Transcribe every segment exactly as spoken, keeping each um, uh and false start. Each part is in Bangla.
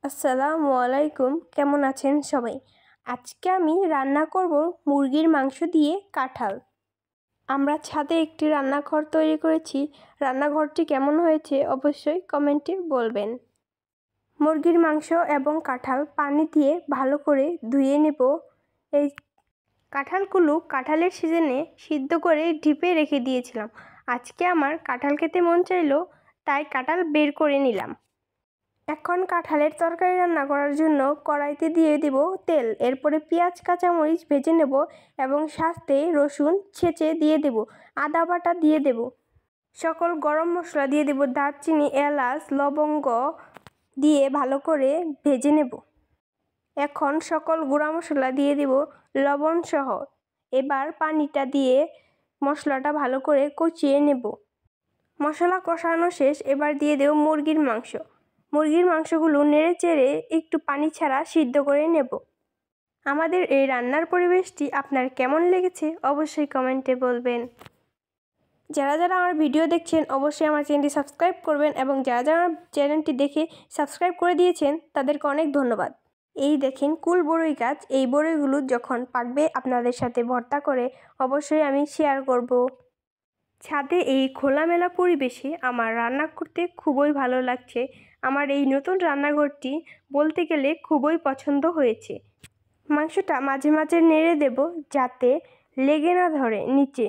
আসসালামু আলাইকুম, কেমন আছেন সবাই? আজকে আমি রান্না করব মুরগির মাংস দিয়ে কাঁঠাল। আমরা ছাদে একটি রান্নাঘর তৈরি করেছি। রান্নাঘরটি কেমন হয়েছে অবশ্যই কমেন্টে বলবেন। মুরগির মাংস এবং কাঁঠাল পানি দিয়ে ভালো করে ধুয়ে নেব। এই কাঁঠালগুলো কাঁঠালের সিজনে সিদ্ধ করে ডিপে রেখে দিয়েছিলাম। আজকে আমার কাঁঠাল খেতে মন চাইলো, তাই কাঁঠাল বের করে নিলাম। এখন কাঁঠালের তরকারি রান্না করার জন্য কড়াইতে দিয়ে দেব তেল। এরপরে পেঁয়াজ কাঁচামরিচ ভেজে নেব এবং সাথে রসুন ছেঁচে দিয়ে দেব, আদা বাটা দিয়ে দেব, সকল গরম মশলা দিয়ে দেব, দারচিনি এলাচ লবঙ্গ দিয়ে ভালো করে ভেজে নেব। এখন সকল গুঁড়া মশলা দিয়ে দেব লবণ সহ। এবার পানিটা দিয়ে মশলাটা ভালো করে কষিয়ে নেব। মশলা কষানো শেষ, এবার দিয়ে দেব মুরগির মাংস। মুরগির মাংসগুলো নেড়ে চেড়ে একটু পানি ছাড়া সিদ্ধ করে নেব। আমাদের এই রান্নার পরিবেশটি আপনার কেমন লেগেছে অবশ্যই কমেন্টে বলবেন। যারা যারা আমার ভিডিও দেখছেন অবশ্যই আমার চ্যানেলটি সাবস্ক্রাইব করবেন এবং যারা যারা চ্যানেলটি দেখে সাবস্ক্রাইব করে দিয়েছেন তাদেরকে অনেক ধন্যবাদ। এই দেখেন কুল বড়ই গাছ, এই বড়ইগুলো যখন পাকবে আপনাদের সাথে ভর্তা করে অবশ্যই আমি শেয়ার করব। ছাদে এই খোলামেলা পরিবেশে আমার রান্না করতে খুবই ভালো লাগছে। আমার এই নতুন রান্নাঘরটি বলতে গেলে খুবই পছন্দ হয়েছে। মাংসটা মাঝে মাঝে নেড়ে দেব যাতে লেগে না ধরে নিচে।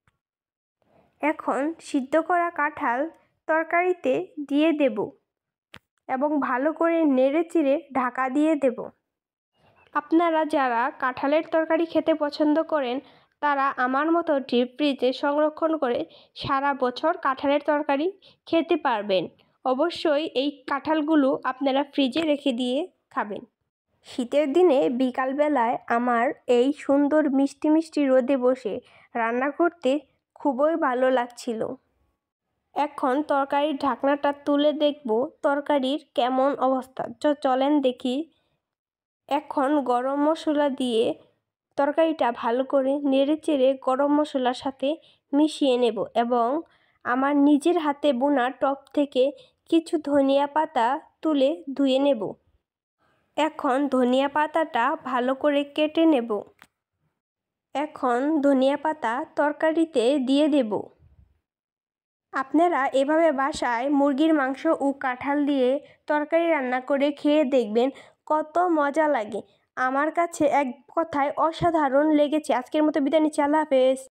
এখন সিদ্ধ করা কাঁঠাল তরকারিতে দিয়ে দেব এবং ভালো করে নেড়ে চেড়ে ঢাকা দিয়ে দেব। আপনারা যারা কাঁঠালের তরকারি খেতে পছন্দ করেন তারা আমার মতো ডিপ ফ্রিজে সংরক্ষণ করে সারা বছর কাঁঠালের তরকারি খেতে পারবেন। অবশ্যই এই কাঁঠালগুলো আপনারা ফ্রিজে রেখে দিয়ে খাবেন। শীতের দিনে বিকালবেলায় আমার এই সুন্দর মিষ্টি মিষ্টি রোদে বসে রান্না করতে খুবই ভালো লাগছিল। এখন তরকারির ঢাকনাটা তুলে দেখব তরকারির কেমন অবস্থা। চলেন দেখি। এখন গরম মশলা দিয়ে তরকারিটা ভালো করে নেড়েচেড়ে গরম মশলার সাথে মিশিয়ে নেব এবং আমার নিজের হাতে বোনা টব থেকে কিছু ধনিয়া পাতা তুলে ধুয়ে নেব। এখন ধনিয়া পাতাটা ভালো করে কেটে নেব। এখন ধনিয়া পাতা তরকারিতে দিয়ে দেব। আপনারা এভাবে বাসায় মুরগির মাংস ও কাঁঠাল দিয়ে তরকারি রান্না করে খেয়ে দেখবেন কত মজা লাগে। আমার কাছে এক কথায় অসাধারণ লেগেছে। আজকের মতো বিদায় নিচ্ছি। আল্লাহ হাফেজ।